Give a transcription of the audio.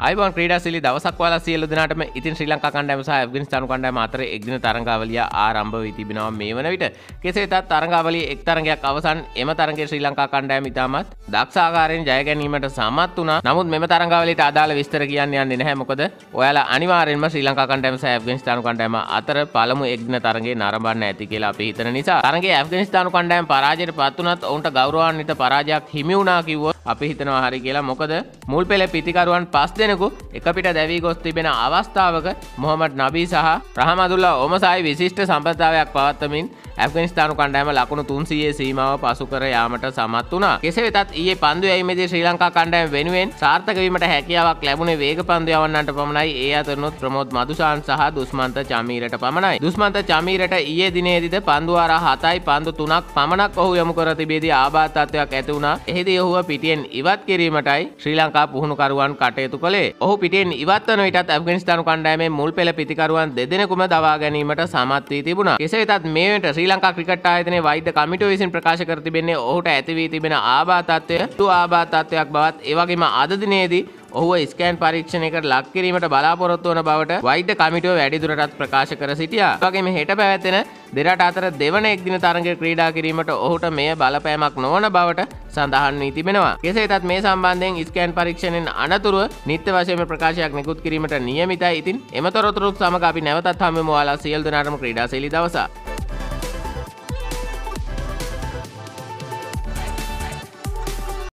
අයිබෝන් ක්‍රීඩාශීලී දවසක් ඔයාලා සියලු දෙනාටම ඉතින් ශ්‍රී ලංකා කණ්ඩායම සහ ඇෆ්ගනිස්තානු කණ්ඩායම අතර එක්දින තරඟාවලිය ආරම්භ වී තිබෙනවා මේ වන විට. කෙසේ වෙතත් තරඟාවලියේ එක් තරඟයක් අවසන් එම තරඟයේ ශ්‍රී ලංකා කණ්ඩායම ඉතාමත් දක්ෂ ආකාරයෙන් ජය ගැනීමට සමත් වුණා. නමුත් මෙම තරඟාවලියට අදාළ විස්තර කියන්න යන්නේ නැහැ. මොකද ඔයාලා අනිවාර්යෙන්ම ශ්‍රී ලංකා කණ්ඩායම සහ ඇෆ්ගනිස්තානු කණ්ඩායම අතර පළමු එක්දින තරඟේ නරඹන්න ඇති කියලා අපි හිතන නිසා තරඟයේ ඇෆ්ගනිස්තානු කණ්ඩායම පරාජයට පත් වුණත් ඔවුන්ට ගෞරවාන්විත පරාජයක් හිමි වුණා කිව්වොත් අපි හිතනවා හරි කියලා. මොකද මුල් පෙළ පිතිකරුවන් 5 දෙනෙකු එක පිට දැවී ගොස් තිබෙන අවස්ථාවක මොහමඩ් නබී සහ රහමදුල්ලා ඔමසායි විශිෂ්ට සම්ප්‍රදායක් පවත්වමින් ඇෆ්ගනිස්තානු කණ්ඩායම ලකුණු 300 සීමාව පසු කර යාමට සමත් වුණා. කෙසේ වෙතත් ඊයේ පන්දු යැවීමේදී ශ්‍රී ලංකා කණ්ඩායම වෙනුවෙන් සාර්ථක වීමට හැකියාවක් ලැබුණේ වේග පන්දු යවන්නන්ට පමණයි. ඒ අතරිනුත් ප්‍රමෝද් මදුෂාන් සහ දුස්මන්ත චමීරට පමණයි. දුස්මන්ත චමීරට ඊයේ දිනේදීද පන්දු වාර 7යි පන්දු 3ක් පමණක් ඔහු යොමු කර තිබෙදී ආබාධ තත්ත්වයක් ඇති වුණා. එහිදී ඔහුව පිටියෙන් ඉවත් කිරීමටයි ශ්‍රී ලංකා පුහුණුකරුවන් කටයුතු කළේ. ඔහු පිටියෙන් ඉවත් වන විටත් ඇෆ්ගනිස්තානු කණ්ඩායමේ මුල් පෙළ පිතිකරුවන් දෙදෙනෙකුම දවා ගැනීමට සමත් වී තිබුණා. කෙසේ වෙතත් මේ වෙනට ශ්‍රී ලංකා ක්‍රිකට් ආයතනයේ වෛද්‍ය කමිටුව විසින් ප්‍රකාශ කර තිබෙන්නේ ඔහුට ඇති වී තිබෙන ආබාධ තත්ත්වයක් බවත් ඒ වගේම අද දිනේදී ඔහුව ස්කෑන් පරීක්ෂණයකට ලක් කිරීමට බලාපොරොත්තු වන බවට වෛද්‍ය කමිටුව වැඩිදුරටත් ප්‍රකාශ කර සිටියා. ඒ වගේම හෙට පැවැත්වෙන දෙරට අතර දෙවන එක්දින තරඟය ක්‍රීඩා කිරීමට ඔහුට මෙය බලපෑමක් නොවන බවට සඳහන් වී තිබෙනවා. කෙසේ වෙතත් මේ සම්බන්ධයෙන් ස්කෑන් පරීක්ෂණයෙන් අනතුරුව නිත්‍ය වශයෙන්ම ප්‍රකාශයක් නිකුත් කිරීමට නියමිතයි. ඉතින් එම තොරතුරුත් සමග අපි නැවතත් හමු වෙමු. ඔයාලා සියලු දෙනාටම ක්‍රීඩාශීලී දවසක්.